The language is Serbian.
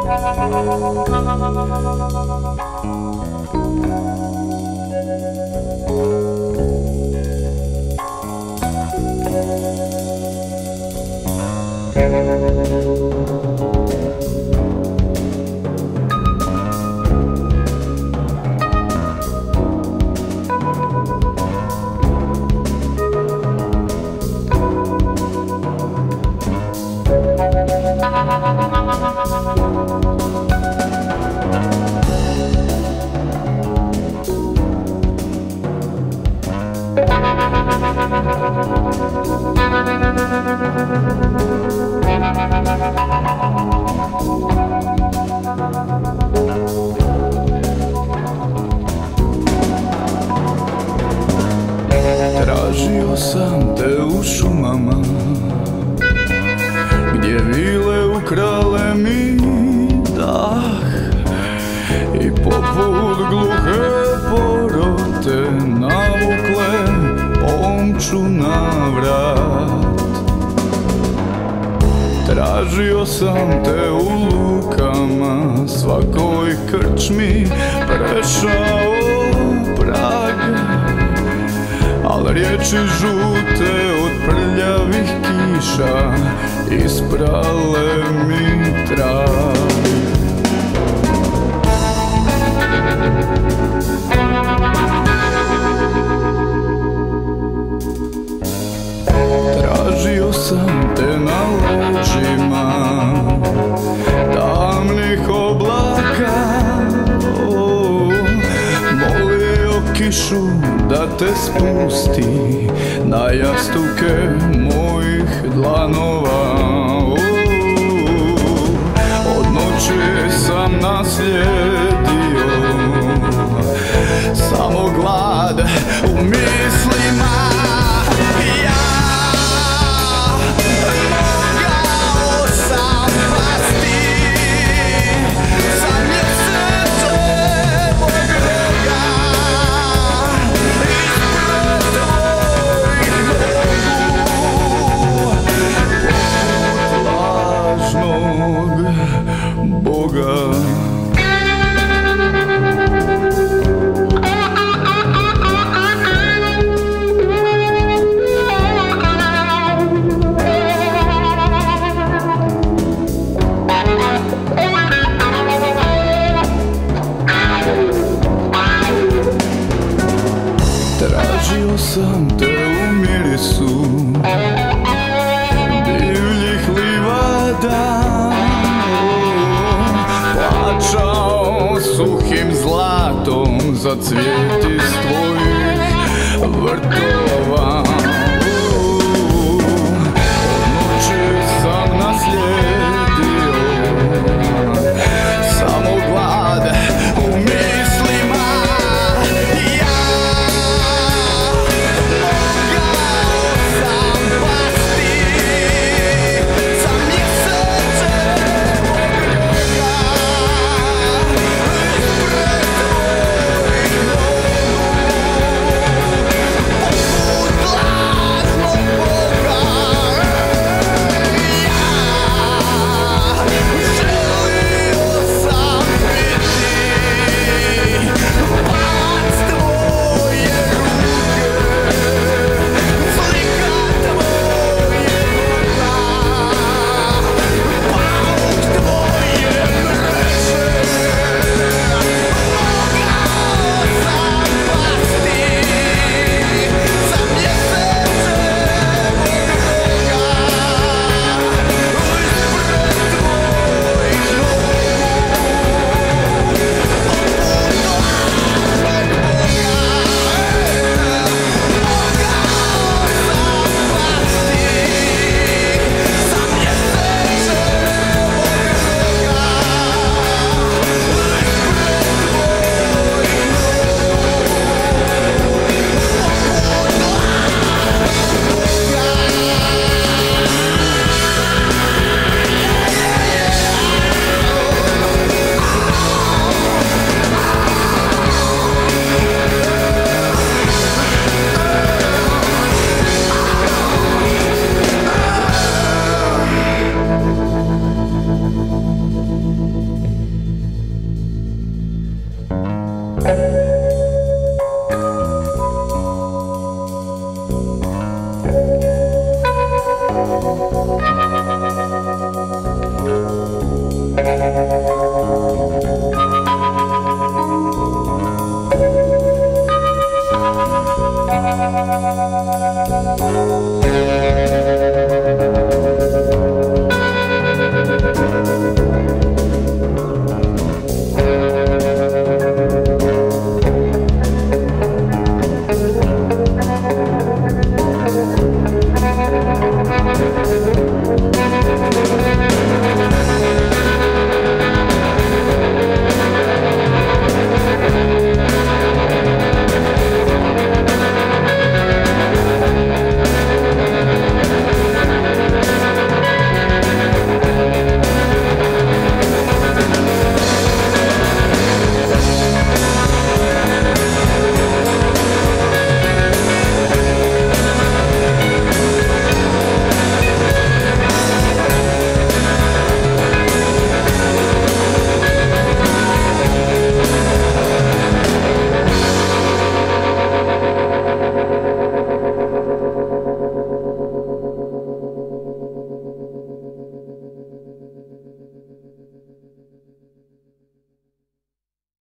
Tražio sam te u šumama, gdje vile ukrale mi dah, i poput gluhe porote navukle omču na vrat. Tražio sam te u lukama, svakoj krčmi prešao prag, al riječi žute od prljavih kiša isprale mi trag. Tražio sam te na leđima tamnih oblaka, molio kišu da te spusti na jastuke mojih dlanova. Od noći sam naslijedio samo glad u mislima. Mogao sam pasti sa Mjesečevog roga, ispred tvojih nogu, lažnog Boga. Tražio sam te u mirisu divljih livada, plačao suhim zlatom za cvijet iz tvojih vrtova.